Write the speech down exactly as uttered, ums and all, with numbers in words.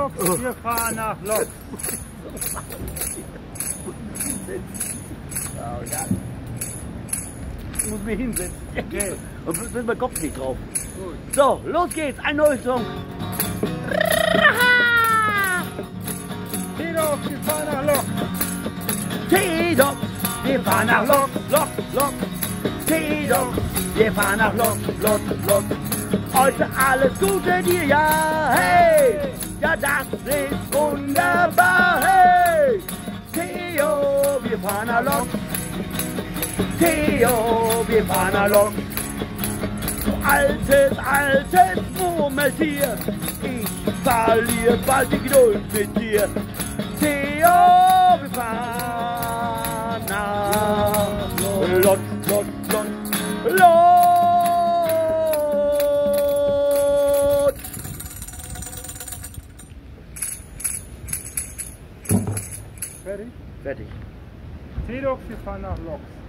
T-Dox, wir fahren nach Lok. Ja, ja. Ich muss mich hinsetzen. Okay. Und sind mein Kopf nicht drauf. Gut. So, los geht's, ein neues Song. T-Dox, wir fahren nach Lok. T-Dox, wir fahren nach Lok, Lok, Lok. T-Dox, wir fahren nach Lok, Lok, Lok. Heute alles Gute dir, ja, hey! Ja, das ist wunderbar, hey! Theo, wir fahren nach Lok. Theo, wir fahren nach Lok. Altes, altes Murmeltier, ich verliere bald die Geduld mit dir. Theo, wir fahren nach Lok, Lok, Lok, Lok. Fertig? Fertig. T-Dox, wir fahren nach Lok.